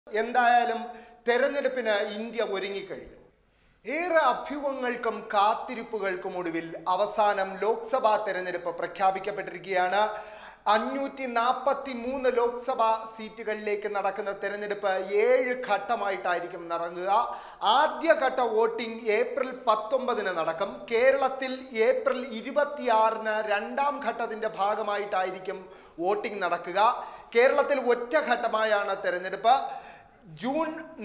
എന്തായാലും തെരഞ്ഞെടുപ്പിന് ഇന്ത്യ ഒരുങ്ങിക്കഴിഞ്ഞു. ഏറെ അഭ്യൂഹങ്ങൾക്കും കാത്തിരിപ്പുകൾക്കും ഒടുവിൽ അവസാനം ലോക്സഭാ തെരഞ്ഞെടുപ്പ് പ്രഖ്യാപിക്കപ്പെട്ടിരിക്കുകയാണ്. 543 ലോക്സഭാ സീറ്റുകളിലേക്ക് നടക്കുന്ന തെരഞ്ഞെടുപ്പ് 7 ഘട്ടമായിട്ടായിരിക്കും നടക്കുക. ആദ്യഘട്ട വോട്ടിംഗ് ഏപ്രിൽ 19 നടക്കും. കേരളത്തിൽ ഏപ്രിൽ 26 രണ്ടാം ഘട്ടത്തിന്റെ ഭാഗമായിട്ടായിരിക്കും വോട്ടിംഗ് നടക്കുക. കേരളത്തിൽ ഒറ്റഘട്ടമായാണ് തെരഞ്ഞെടുപ്പ്. ജൂൺ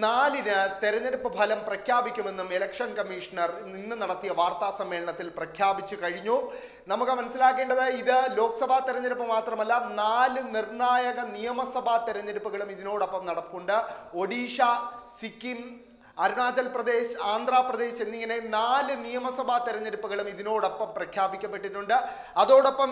4 തെരഞ്ഞെടുപ്പ് ഫലം പ്രഖ്യാപിക്കുമെന്നും ഇലക്ഷൻ കമ്മീഷണർ ഇന്ന് നടത്തിയ വാർത്താ സമ്മേളനത്തിൽ പ്രഖ്യാപിച്ചു കഴിഞ്ഞു. നമുക്ക് മനസ്സിലാക്കേണ്ടത് ഇത് ലോക്സഭാ തെരഞ്ഞെടുപ്പ് മാത്രമല്ല, 4 നിർണായക നിയമസഭാ തെരഞ്ഞെടുപ്പുകളും ഇതിനോടൊപ്പം നടപ്പുണ്ട്. ഒഡീഷ, സിക്കിം, അരുണാചൽ പ്രദേശ്, ആന്ധ്രാപ്രദേശ് എന്നിങ്ങനെ 4 നിയമസഭാ തെരഞ്ഞെടുപ്പുകളും ഇതിനോടൊപ്പം പ്രഖ്യാപിക്കപ്പെട്ടിട്ടുണ്ട്. അതോടൊപ്പം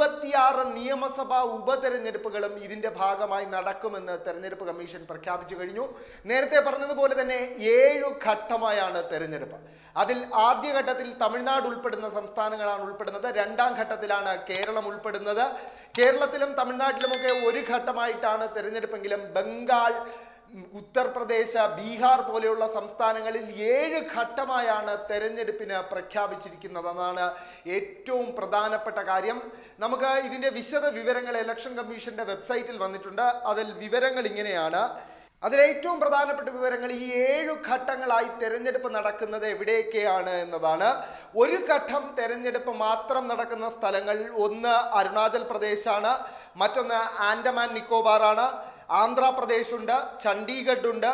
26 നിയമസഭാ ഉപതെരഞ്ഞെടുപ്പുകളും ഇതിന്റെ ഭാഗമായി നടക്കുമെന്ന് തെരഞ്ഞെടുപ്പ് കമ്മീഷൻ പ്രഖ്യാപിച്ചു കഴിഞ്ഞു. നേരത്തെ പറഞ്ഞതുപോലെ തന്നെ 7 ഘട്ടമായാണ് തെരഞ്ഞെടുപ്പ്. അതിൽ ആദ്യഘട്ടത്തിൽ തമിഴ്നാട് ഉൾപ്പെടുന്ന സംസ്ഥാനങ്ങളാണ് ഉൾപ്പെടുന്നത്. രണ്ടാം ഘട്ടത്തിലാണ് കേരളം ഉൾപ്പെടുന്നത്. കേരളത്തിലും തമിഴ്നാട്ടിലുമൊക്കെ ഒരു ഘട്ടമായിട്ടാണ് തെരഞ്ഞെടുപ്പെങ്കിലും ബംഗാൾ, ഉത്തർപ്രദേശ്, ബീഹാർ പോലെയുള്ള സംസ്ഥാനങ്ങളിൽ 7 ഘട്ടമായാണ് തെരഞ്ഞെടുപ്പിന് പ്രഖ്യാപിച്ചിരിക്കുന്നതെന്നാണ് ഏറ്റവും പ്രധാനപ്പെട്ട കാര്യം. നമുക്ക് ഇതിന്റെ വിശദ വിവരങ്ങൾ ഇലക്ഷൻ കമ്മീഷന്റെ വെബ്സൈറ്റിൽ വന്നിട്ടുണ്ട്. അതിൽ വിവരങ്ങൾ ഇങ്ങനെയാണ്. അതിലേറ്റവും പ്രധാനപ്പെട്ട വിവരങ്ങൾ ഈ 7 ഘട്ടങ്ങളായി തെരഞ്ഞെടുപ്പ് നടക്കുന്നത് എവിടെയൊക്കെയാണ് എന്നതാണ്. ഒരു ഘട്ടം തെരഞ്ഞെടുപ്പ് മാത്രം നടക്കുന്ന സ്ഥലങ്ങൾ ഒന്ന് അരുണാചൽ പ്രദേശാണ്, മറ്റൊന്ന് ആൻഡമാൻ നിക്കോബാറാണ്, ആന്ധ്രാപ്രദേശ് ഉണ്ട്, ചണ്ഡീഗഡ് ഉണ്ട്,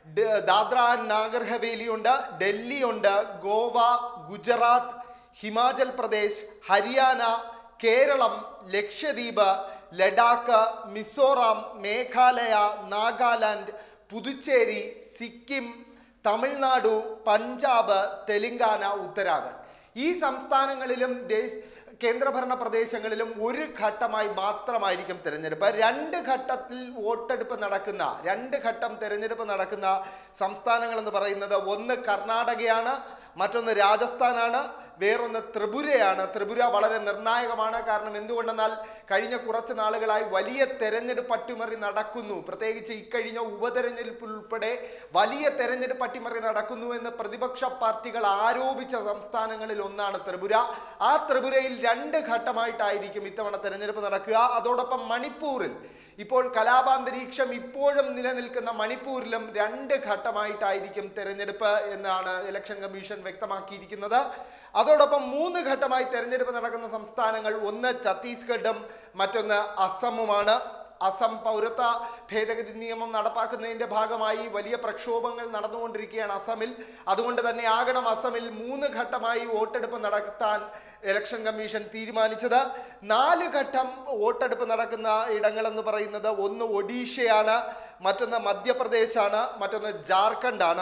ദാദ്ര ആൻഡ് നാഗർ ഹവേലി ഉണ്ട്, ഡൽഹി ഉണ്ട്, ഗോവ, ഗുജറാത്ത്, ഹിമാചൽ പ്രദേശ്, ഹരിയാന, കേരളം, ലക്ഷദ്വീപ്, ലഡാക്ക്, മിസോറാം, മേഘാലയ, നാഗാലാൻഡ്, പുതുച്ചേരി, സിക്കിം, തമിഴ്നാടു, പഞ്ചാബ്, തെലങ്കാന, ഉത്തരാഖണ്ഡ്. ഈ സംസ്ഥാനങ്ങളിലും കേന്ദ്രഭരണ പ്രദേശങ്ങളിലും ഒരു ഘട്ടമായി മാത്രമായിരിക്കും തെരഞ്ഞെടുപ്പ്. 2 ഘട്ടത്തിൽ വോട്ടെടുപ്പ് നടക്കുന്ന 2 ഘട്ടം തെരഞ്ഞെടുപ്പ് നടക്കുന്ന സംസ്ഥാനങ്ങൾ എന്ന് പറയുന്നത് ഒന്ന് കർണാടകയാണ്, മറ്റൊന്ന് രാജസ്ഥാനാണ്, വേറൊന്ന് ത്രിപുരയാണ്. ത്രിപുര വളരെ നിർണായകമാണ്. കാരണം എന്തുകൊണ്ടെന്നാൽ കഴിഞ്ഞ കുറച്ച് നാളുകളായി വലിയ തെരഞ്ഞെടുപ്പ് അട്ടിമറി നടക്കുന്നു. പ്രത്യേകിച്ച് ഇക്കഴിഞ്ഞ ഉപതെരഞ്ഞെടുപ്പ് ഉൾപ്പെടെ വലിയ തെരഞ്ഞെടുപ്പ് അട്ടിമറി നടക്കുന്നു എന്ന് പ്രതിപക്ഷ പാർട്ടികൾ ആരോപിച്ച സംസ്ഥാനങ്ങളിൽ ഒന്നാണ് ത്രിപുര. ആ ത്രിപുരയിൽ 2 ഘട്ടമായിട്ടായിരിക്കും ഇത്തവണ തെരഞ്ഞെടുപ്പ് നടക്കുക. അതോടൊപ്പം മണിപ്പൂരിൽ ഇപ്പോൾ കലാപാന്തരീക്ഷം ഇപ്പോഴും നിലനിൽക്കുന്ന മണിപ്പൂരിലും 2 ഘട്ടമായിട്ടായിരിക്കും തെരഞ്ഞെടുപ്പ് എന്നാണ് ഇലക്ഷൻ കമ്മീഷൻ വ്യക്തമാക്കിയിരിക്കുന്നത്. അതോടൊപ്പം 3 ഘട്ടമായി തെരഞ്ഞെടുപ്പ് നടക്കുന്ന സംസ്ഥാനങ്ങൾ ഒന്ന് ഛത്തീസ്ഗഡും മറ്റൊന്ന് അസമുമാണ്. അസം പൗരത്വ ഭേദഗതി നിയമം നടപ്പാക്കുന്നതിന്റെ ഭാഗമായി വലിയ പ്രക്ഷോഭങ്ങൾ നടന്നുകൊണ്ടിരിക്കുകയാണ് അസമിൽ. അതുകൊണ്ട് തന്നെ ആകണം അസമിൽ 3 ഘട്ടമായി വോട്ടെടുപ്പ് നടത്താൻ ഇലക്ഷൻ കമ്മീഷൻ തീരുമാനിച്ചത്. 4 ഘട്ടം വോട്ടെടുപ്പ് നടക്കുന്ന ഇടങ്ങളെന്ന് പറയുന്നത് ഒന്ന് ഒഡീഷയാണ്, മറ്റൊന്ന് മധ്യപ്രദേശാണ്, മറ്റൊന്ന് ജാർഖണ്ഡാണ്.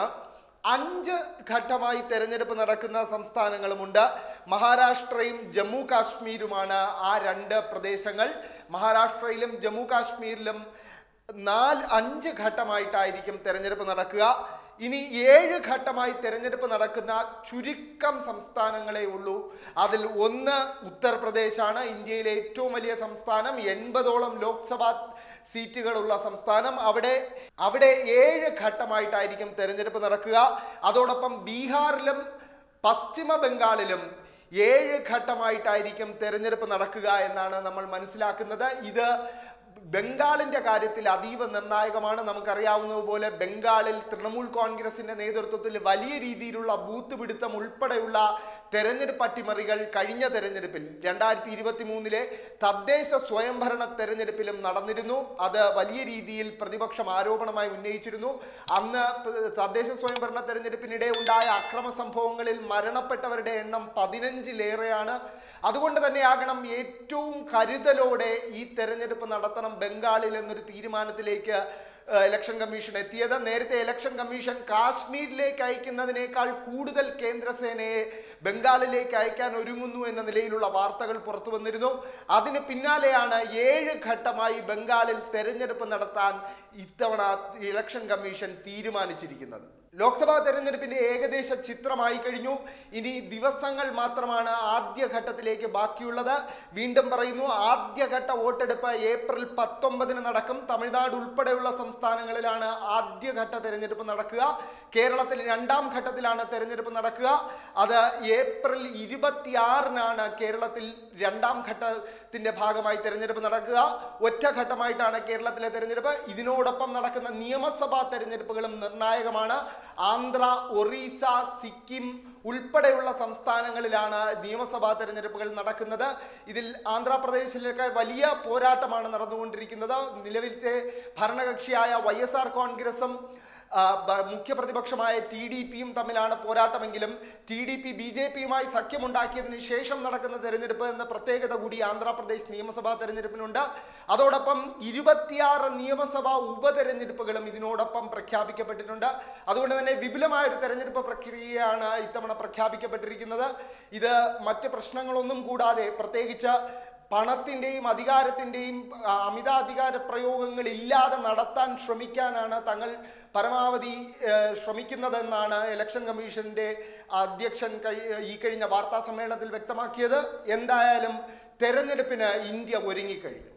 5 ഘട്ടമായി തെരഞ്ഞെടുപ്പ് നടക്കുന്ന സംസ്ഥാനങ്ങളുമുണ്ട്. മഹാരാഷ്ട്രയും ജമ്മു കാശ്മീരുമാണ് ആ 2 പ്രദേശങ്ങൾ. മഹാരാഷ്ട്രയിലും ജമ്മു കാശ്മീരിലും 5 ഘട്ടമായിട്ടായിരിക്കും തെരഞ്ഞെടുപ്പ് നടക്കുക. ഇനി 7 ഘട്ടമായി തെരഞ്ഞെടുപ്പ് നടക്കുന്ന ചുരുക്കം സംസ്ഥാനങ്ങളെ ഉള്ളൂ. അതിൽ ഒന്ന് ഉത്തർപ്രദേശാണ്, ഇന്ത്യയിലെ ഏറ്റവും വലിയ സംസ്ഥാനം, 80ഓളം ലോക്സഭാ സീറ്റുകളുള്ള സംസ്ഥാനം. അവിടെ 7 ഘട്ടമായിട്ടായിരിക്കും തെരഞ്ഞെടുപ്പ് നടക്കുക. അതോടൊപ്പം ബീഹാറിലും പശ്ചിമ ബംഗാളിലും 7 ഘട്ടമായിട്ടായിരിക്കും തെരഞ്ഞെടുപ്പ് നടക്കുക എന്നാണ് നമ്മൾ മനസ്സിലാക്കുന്നത്. ഇത് ബംഗാളിന്റെ കാര്യത്തിൽ അതീവ നിർണായകമാണ്. നമുക്കറിയാവുന്നതുപോലെ ബംഗാളിൽ തൃണമൂൽ കോൺഗ്രസിന്റെ നേതൃത്വത്തിൽ വലിയ രീതിയിലുള്ള ബൂത്ത് പിടുത്തം ഉൾപ്പെടെയുള്ള തെരഞ്ഞെടുപ്പ് അട്ടിമറികൾ കഴിഞ്ഞ തെരഞ്ഞെടുപ്പിൽ 2023 തദ്ദേശ സ്വയംഭരണ തെരഞ്ഞെടുപ്പിലും നടന്നിരുന്നു. അത് വലിയ രീതിയിൽ പ്രതിപക്ഷം ആരോപണമായി ഉന്നയിച്ചിരുന്നു. അന്ന് തദ്ദേശ സ്വയംഭരണ തെരഞ്ഞെടുപ്പിനിടെ ഉണ്ടായ അക്രമ സംഭവങ്ങളിൽ മരണപ്പെട്ടവരുടെ എണ്ണം 15-ലേറെയാണ്. അതുകൊണ്ട് തന്നെയാകണം ഏറ്റവും കരുതലോടെ ഈ തെരഞ്ഞെടുപ്പ് നടത്തണം ബംഗാളിൽ എന്നൊരു തീരുമാനത്തിലേക്ക് ഇലക്ഷൻ കമ്മീഷൻ എത്തിയത്. നേരത്തെ ഇലക്ഷൻ കമ്മീഷൻ കാശ്മീരിലേക്ക് അയക്കുന്നതിനേക്കാൾ കൂടുതൽ കേന്ദ്രസേനയെ ബംഗാളിലേക്ക് അയക്കാൻ ഒരുങ്ങുന്നു എന്ന നിലയിലുള്ള വാർത്തകൾ പുറത്തു വന്നിരുന്നു. അതിന് പിന്നാലെയാണ് 7 ഘട്ടമായി ബംഗാളിൽ തെരഞ്ഞെടുപ്പ് നടത്താൻ ഇത്തവണ ഇലക്ഷൻ കമ്മീഷൻ തീരുമാനിച്ചിരിക്കുന്നത്. ലോക്സഭാ തെരഞ്ഞെടുപ്പിന്റെ ഏകദേശ ചിത്രമായി കഴിഞ്ഞു. ഇനി ദിവസങ്ങൾ മാത്രമാണ് ആദ്യഘട്ടത്തിലേക്ക് ബാക്കിയുള്ളത്. വീണ്ടും പറയുന്നു, ആദ്യഘട്ട വോട്ടെടുപ്പ് ഏപ്രിൽ 19 നടക്കും. തമിഴ്നാട് ഉൾപ്പെടെയുള്ള സംസ്ഥാനങ്ങളിലാണ് ആദ്യഘട്ട തെരഞ്ഞെടുപ്പ് നടക്കുക. കേരളത്തിൽ രണ്ടാം ഘട്ടത്തിലാണ് തെരഞ്ഞെടുപ്പ് നടക്കുക. അത് ഏപ്രിൽ 26 കേരളത്തിൽ രണ്ടാം ഘട്ടത്തിന്റെ ഭാഗമായി തെരഞ്ഞെടുപ്പ് നടക്കുക. ഒറ്റഘട്ടമായിട്ടാണ് കേരളത്തിലെ തെരഞ്ഞെടുപ്പ്. ഇതിനോടൊപ്പം നടക്കുന്ന നിയമസഭാ തെരഞ്ഞെടുപ്പുകളും നിർണായകമാണ്. ആന്ധ്ര, ഒറീസ, സിക്കിം ഉൾപ്പെടെയുള്ള സംസ്ഥാനങ്ങളിലാണ് നിയമസഭാ തെരഞ്ഞെടുപ്പുകൾ നടക്കുന്നത്. ഇതിൽ ആന്ധ്രാപ്രദേശിലൊക്കെ വലിയ പോരാട്ടമാണ് നടന്നുകൊണ്ടിരിക്കുന്നത്. നിലവിലത്തെ ഭരണകക്ഷിയായ YSR കോൺഗ്രസും മുഖ്യപ്രതിപക്ഷമായ TDPയും തമ്മിലാണ് പോരാട്ടമെങ്കിലും TDP BJPയുമായി സഖ്യമുണ്ടാക്കിയതിന് ശേഷം നടക്കുന്ന തെരഞ്ഞെടുപ്പ് എന്ന പ്രത്യേകത കൂടി ആന്ധ്രാപ്രദേശ് നിയമസഭാ തെരഞ്ഞെടുപ്പിനുണ്ട്. അതോടൊപ്പം 26 നിയമസഭാ ഉപതെരഞ്ഞെടുപ്പുകളും ഇതിനോടൊപ്പം പ്രഖ്യാപിക്കപ്പെട്ടിട്ടുണ്ട്. അതുകൊണ്ട് തന്നെ വിപുലമായ ഒരു തെരഞ്ഞെടുപ്പ് പ്രക്രിയയാണ് ഇത്തവണ പ്രഖ്യാപിക്കപ്പെട്ടിരിക്കുന്നത്. ഇത് മറ്റ് പ്രശ്നങ്ങളൊന്നും കൂടാതെ, പ്രത്യേകിച്ച് പണത്തിൻ്റെയും അധികാരത്തിൻ്റെയും അമിതാധികാര പ്രയോഗങ്ങൾ ഇല്ലാതെ നടത്താൻ ശ്രമിക്കാനാണ് തങ്ങൾ പരമാവധി ശ്രമിക്കുന്നതെന്നാണ് ഇലക്ഷൻ കമ്മീഷന്റെ അധ്യക്ഷൻ ഈ കഴിഞ്ഞ വാർത്താ സമ്മേളനത്തിൽ വ്യക്തമാക്കിയത്. എന്തായാലും തെരഞ്ഞെടുപ്പിന് ഇന്ത്യ ഒരുങ്ങിക്കഴിഞ്ഞു.